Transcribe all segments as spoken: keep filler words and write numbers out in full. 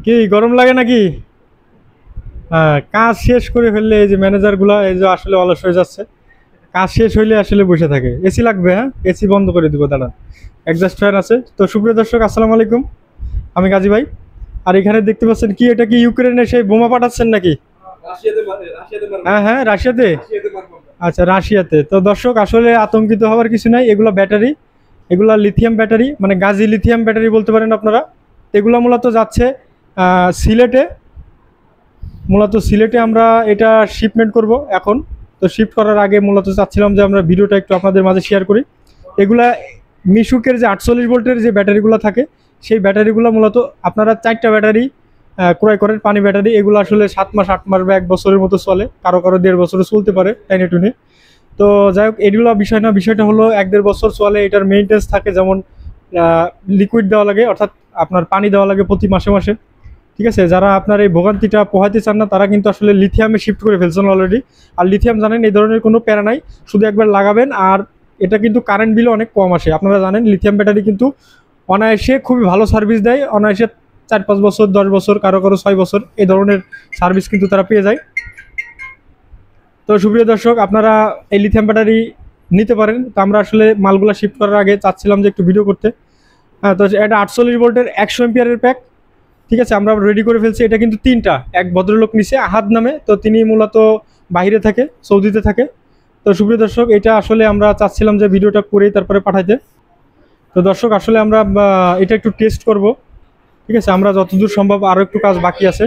কি গরম লাগে নাকি? হ্যাঁ, কাজ শেষ করে ফেললে এই যে ম্যানেজারগুলা এই যে আসলে অলস হয়ে যাচ্ছে। কাজ শেষ হইলে আসলে বসে থাকে। এসি লাগবে, হ্যাঁ এসি বন্ধ করে দিব দাঁড়ান। এক্সস্ট ফ্যান আছে। তো সুপ্রিয় দর্শক আসসালামু আলাইকুম, আমি গাজী ভাই। আর এখানে দেখতে পাচ্ছেন কি, এটা কি ইউক্রেনে সেই বোমা পাঠাচ্ছেন নাকি? হ্যাঁ হ্যাঁ, রাশিয়াতে। আচ্ছা, রাশিয়াতে। তো দর্শক আসলে আতঙ্কিত হওয়ার কিছু নাই, এগুলা ব্যাটারি, এগুলা লিথিয়াম ব্যাটারি, মানে গাজী লিথিয়াম ব্যাটারি বলতে পারেন আপনারা। এগুলো মূলত যাচ্ছে সিলেটে, মূলত সিলেটে আমরা এটা শিপমেন্ট করব এখন। তো শিফট করার আগে মূলত চাচ্ছিলাম যে আমরা ভিডিওটা একটু আপনাদের মাঝে শেয়ার করি। এগুলা মিশুকের যে আটচল্লিশ ভোল্টের যে ব্যাটারিগুলো থাকে, সেই ব্যাটারিগুলো মূলত আপনারা চারটা ব্যাটারি ক্রয় করেন, পানি ব্যাটারি। এগুলো আসলে সাত মাস আট মাস বা এক বছরের মতো চলে, কারো কারো দেড় বছরও চলতে পারে টাইনে টুনে। তো যাই হোক, এগুলো বিষয় না, বিষয়টা হলো এক দেড় বছর চলে। এটার মেইনটেন্স থাকে, যেমন লিকুইড দেওয়া লাগে, অর্থাৎ আপনার পানি দেওয়া লাগে প্রতি মাসে মাসে। ঠিক আছে, যারা আপনার এই ভোগান্তিটা পোহাইতে চান না তারা কিন্তু আসলে লিথিয়ামে শিফট করে ফেলছেন অলরেডি। আর লিথিয়াম জানেন এই ধরনের কোনো প্যারা নাই, শুধু একবার লাগাবেন। আর এটা কিন্তু কারেন্ট বিলও অনেক কম আসে। আপনারা জানেন লিথিয়াম ব্যাটারি কিন্তু অনায়াসে খুবই ভালো সার্ভিস দেয়, অনায়াসে চার পাঁচ বছর দশ বছর কারো কারো ছয় বছর এই ধরনের সার্ভিস কিন্তু তারা পেয়ে যায়। তো সুপ্রিয় দর্শক, আপনারা এই লিথিয়াম ব্যাটারি নিতে পারেন। তো আমরা আসলে মালগুলা শিফট করার আগে চাচ্ছিলাম যে একটু ভিডিও করতে। হ্যাঁ, তো এটা আটচল্লিশ ভোল্টের একশো এম্পিয়ারের প্যাক। ঠিক আছে, আমরা রেডি করে ফেলছি। এটা কিন্তু তিনটা, এক ভদ্রলোক নিচে আহাদ নামে, তো তিনি মূলত বাইরে থাকে, সৌদিতে থাকে। তো সুপ্রিয় দর্শক, এটা আসলে আমরা চাচ্ছিলাম যে ভিডিওটা করেই তারপরে পাঠাইতে। তো দর্শক আসলে আমরা এটা একটু টেস্ট করব। ঠিক আছে, আমরা যতদূর সম্ভব, আরও একটু কাজ বাকি আছে।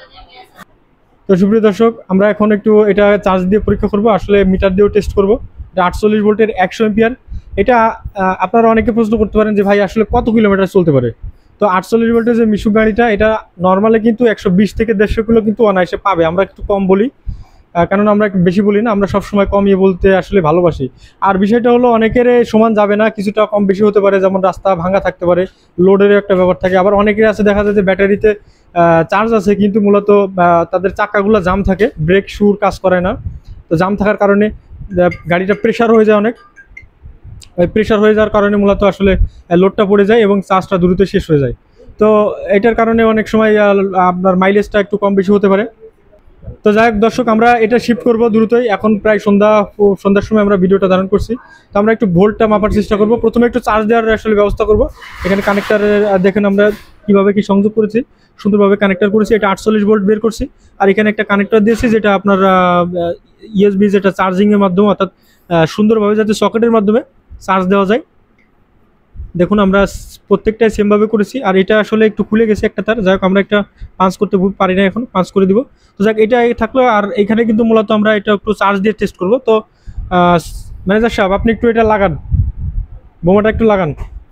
তো সুপ্রিয় দর্শক, আমরা এখন একটু এটা চার্জ দিয়ে পরীক্ষা করব, আসলে মিটার দিয়েও টেস্ট করব। এটা আটচল্লিশ ভোল্টের একশো এম্পিয়ার। এটা আপনারা অনেকে প্রশ্ন করতে পারেন যে ভাই আসলে কত কিলোমিটার চলতে পারে। তো আটচল্লিশ ভোল্টের যে মিশুক গাড়িটা, এটা নর্মালি কিন্তু একশো বিশ থেকে দেড়শো কিলো কিন্তু অনায়াসে পাবে। আমরা একটু কম বলি, কারণ আমরা একটু বেশি বলি না, আমরা সবসময় কমিয়ে বলতে আসলে ভালোবাসি। আর বিষয়টা হলো অনেকের সমান যাবে না, কিছুটা কম বেশি হতে পারে, যেমন রাস্তা ভাঙা থাকতে পারে, লোডেরও একটা ব্যাপার থাকে। আবার অনেকের আছে দেখা যায় যে ব্যাটারিতে চার্জ আছে কিন্তু মূলত তাদের চাকাগুলো জাম থাকে, ব্রেক শুর কাজ করে না। তো জাম থাকার কারণে গাড়িটা প্রেশার হয়ে যায়, অনেক প্রেশার হয়ে যাওয়ার কারণে মূলত আসলে লোডটা পড়ে যায় এবং চার্জটা দ্রুত শেষ হয়ে যায়। তো এটার কারণে অনেক সময় আপনার মাইলেজটা একটু কম বেশি হতে পারে। তো যাই হোক দর্শক, আমরা এটা শিফট করব দ্রুতই। এখন প্রায় সন্ধ্যা, সন্ধ্যার সময় আমরা ভিডিওটা ধারণ করছি। তো আমরা একটু ভোল্টটা মাপার চেষ্টা করব। প্রথমে একটু চার্জ দেওয়ার আসলে ব্যবস্থা করব। এখানে কানেক্টারের দেখেন আমরা কীভাবে কি সংযোগ করেছি, সুন্দরভাবে কানেক্টার করেছি। এটা আটচল্লিশ ভোল্ট বের করছি। আর এখানে একটা কানেক্টার দিয়েছি, যেটা আপনার ইউএসবি, যেটা চার্জিংয়ের মাধ্যমে, অর্থাৎ সুন্দরভাবে যাতে সকেটের মাধ্যমে চার্জ দেওয়া যায়। দেখুন আমরা প্রত্যেকটাই সেমভাবে করেছি। আর এটা আসলে একটু খুলে গেছে একটা তার, যাই হোক আমরা একটা পাঁচ করতে পারি না, এখন পাঁচ করে দিব। তো যাক, এটা থাকলো। আর এখানে কিন্তু মূলত আমরা এটা একটু চার্জ দিয়ে টেস্ট করব। তো ম্যানেজার সাহেব, আপনি একটু এটা লাগান, বোমাটা একটু লাগান।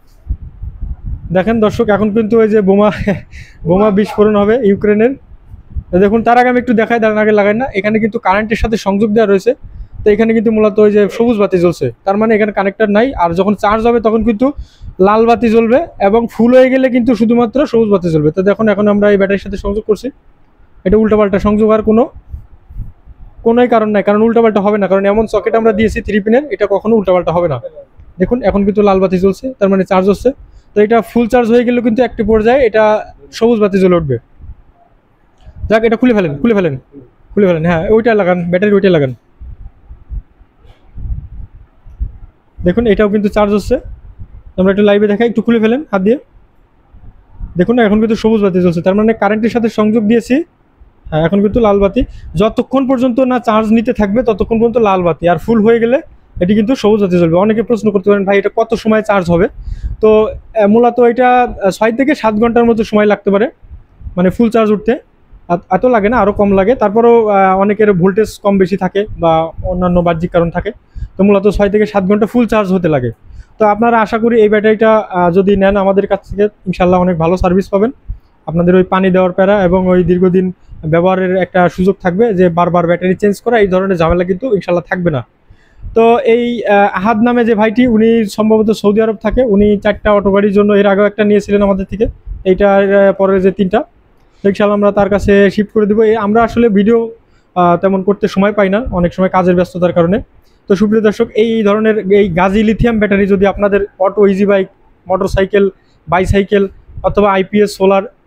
দেখেন দর্শক, এখন কিন্তু ওই যে বোমা বোমা বিস্ফোরণ হবে ইউক্রেনের। দেখুন, তার আগে আমি একটু দেখাই, তার আগে লাগাই না। এখানে কিন্তু কারেন্টের সাথে সংযোগ দেওয়া রয়েছে। তো এখানে কিন্তু মূলত ওই যে সবুজ বাতি জ্বলছে, তার মানে এখানে কানেক্টর নাই। আর যখন চার্জ হবে তখন কিন্তু লাল বাতি জ্বলবে, এবং ফুল হয়ে গেলে কিন্তু শুধুমাত্র সবুজ বাতি জ্বলবে। তো দেখুন, এখন আমরা এই ব্যাটারির সাথে সংযোগ করছি। এটা উল্টাপাল্টা সংযোগ, আর কোনো কোনোই কারণ নাই, কারণ উল্টাপাল্টা হবে না, কারণ এমন সকেট আমরা দিয়েছি থ্রি পিনের, এটা কখনো উল্টাপাল্টা হবে না। দেখুন, এখন কিন্তু লাল বাতি জ্বলছে, তার মানে চার্জ হচ্ছে। তো এটা ফুল চার্জ হয়ে গেলেও কিন্তু একটি পর্যায়ে এটা সবুজ বাতি জ্বলে উঠবে। যাক, এটা খুলে ফেলেন, খুলে ফেলেন, খুলে ফেলেন। হ্যাঁ, ওইটা লাগান, ব্যাটারি ওইটা লাগান। দেখুন, এটাও কিন্তু চার্জ হচ্ছে। আমরা একটু লাইভে দেখাই, একটু খুলে ফেলেন হাত দিয়ে। দেখুন না, এখন কিন্তু সবুজ বাতি জ্বলছে, তার মানে কারেন্টের সাথে সংযোগ দিয়েছি। হ্যাঁ, এখন কিন্তু লাল বাতি। যতক্ষণ পর্যন্ত না চার্জ নিতে থাকবে ততক্ষণ পর্যন্ত লাল বাতি, আর ফুল হয়ে গেলে এটি কিন্তু সবুজ বাতি জ্বলবে। অনেকে প্রশ্ন করতে পারেন ভাই এটা কত সময় চার্জ হবে। তো মূলত এটা ছয় থেকে সাত ঘন্টার মতো সময় লাগতে পারে, মানে ফুল চার্জ উঠতে। এত লাগে না, আরও কম লাগে। তারপরেও অনেকের ভোল্টেজ কম বেশি থাকে বা অন্যান্য বাহ্যিক কারণ থাকে। তো মূলত ছয় থেকে সাত ঘন্টা ফুল চার্জ হতে লাগে। তো আপনারা আশা করি এই ব্যাটারিটা যদি নেন আমাদের কাছ থেকে, ইনশাল্লাহ অনেক ভালো সার্ভিস পাবেন। আপনাদের ওই পানি দেওয়ার প্যারা এবং ওই দীর্ঘদিন ব্যবহারের একটা সুযোগ থাকবে, যে বারবার ব্যাটারি চেঞ্জ করা, এই ধরনের ঝামেলা কিন্তু ইনশাল্লাহ থাকবে না। তো এই আহাদ নামে যে ভাইটি, উনি সম্ভবত সৌদি আরব থাকে। উনি চারটা অটো গাড়ির জন্য এর আগেও একটা নিয়েছিলেন আমাদের থেকে, এইটার পরে যে তিনটা, ইনশাল্লাহ আমরা তার কাছে শিফট করে দেবো। আমরা আসলে ভিডিও তেমন করতে সময় পাই না, অনেক সময় কাজের ব্যস্ততার কারণে। তো সুপ্রিয় দর্শক, এই ধরনের এই গাজী লিথিয়াম ব্যাটারি যদি আপনাদের auto, easy bike, motorcycle, bicycle অথবা আইপিএস, সোলার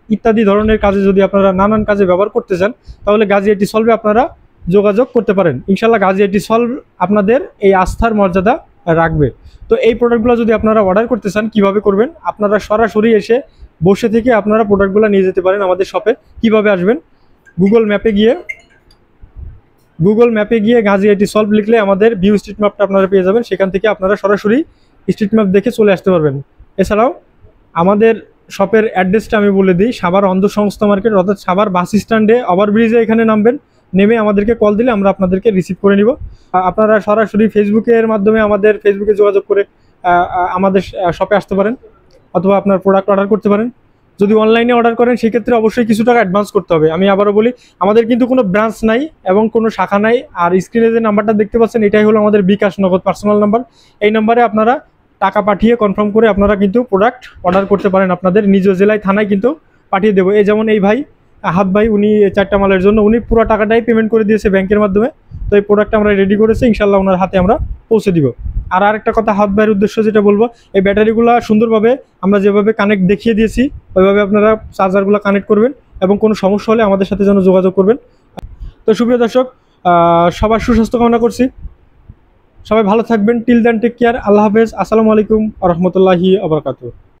ইত্যাদি ধরনের কাজে যদি আপনারা নানান কাজে ব্যবহার করতে চান, তাহলে গাজী আইটি সলভে আপনারা যোগাযোগ করতে পারেন। ইনশাল্লাহ গাজী আইটি সলভ আপনাদের এই আস্থার মর্যাদা রাখবে। তো এই প্রোডাক্টগুলো যদি আপনারা অর্ডার করতে চান, কিভাবে করবেন? আপনারা সরাসরি এসে বসে থেকে আপনারা প্রোডাক্টগুলো নিয়ে যেতে পারেন আমাদের শপে। কিভাবে আসবেন? গুগল ম্যাপে গিয়ে গুগল ম্যাপে গিয়ে গাজী আইটি সলভ লিখলে আমাদের ভিউ স্ট্রিট ম্যাপটা আপনারা পেয়ে যাবেন। সেখান থেকে আপনারা সরাসরি স্ট্রিট ম্যাপ দেখে চলে আসতে পারবেন। এছাড়াও আমাদের শপের অ্যাড্রেসটা আমি বলে দিই, সাভার অন্ধ সংস্থা মার্কেট, অর্থাৎ সাভার বাস স্ট্যান্ডে ওভারব্রিজে এখানে নামবেন। নেমে আমাদেরকে কল দিলে আমরা আপনাদেরকে রিসিভ করে নিব। আপনারা সরাসরি ফেসবুকের মাধ্যমে আমাদের ফেসবুকে যোগাযোগ করে আমাদের শপে আসতে পারেন, অথবা আপনার প্রোডাক্ট অর্ডার করতে পারেন। যদি অনলাইনে অর্ডার করেন সেক্ষেত্রে অবশ্যই কিছু টাকা অ্যাডভান্স করতে হবে। আমি আবারও বলি, আমাদের কিন্তু কোনো ব্রাঞ্চ নাই এবং কোনো শাখা নাই। আর স্ক্রিনে যে নাম্বারটা দেখতে পাচ্ছেন, এটাই হলো আমাদের বিকাশ নগদ পার্সোনাল নাম্বার। এই নাম্বারে আপনারা টাকা পাঠিয়ে কনফার্ম করে আপনারা কিন্তু প্রোডাক্ট অর্ডার করতে পারেন। আপনাদের নিজ জেলায় থানায় কিন্তু পাঠিয়ে দেবো। এই যেমন এই ভাই হাত ভাই, উনি চারটা মালের জন্য উনি পুরো টাকাটাই পেমেন্ট করে দিয়েছে ব্যাংকের মাধ্যমে। তো এই প্রোডাক্টটা আমরা রেডি করেছি, ইনশাল্লাহ ওনার হাতে আমরা পৌঁছে দিব। আর আরেকটা কথা হাত ভাইয়ের উদ্দেশ্য যেটা বলবো, এই ব্যাটারিগুলো সুন্দরভাবে আমরা যেভাবে কানেক্ট দেখিয়ে দিয়েছি ওইভাবে আপনারা চার্জারগুলো কানেক্ট করবেন, এবং কোনো সমস্যা হলে আমাদের সাথে যেন যোগাযোগ করবেন। তো সুপ্রিয় দর্শক, সবার সুস্বাস্থ্য কামনা করছি। সবাই ভালো থাকবেন। Till then take care. Allah হাফেজ। আসসালামু আলাইকুম ওয়া রাহমাতুল্লাহি ওয়া বারাকাতুহু।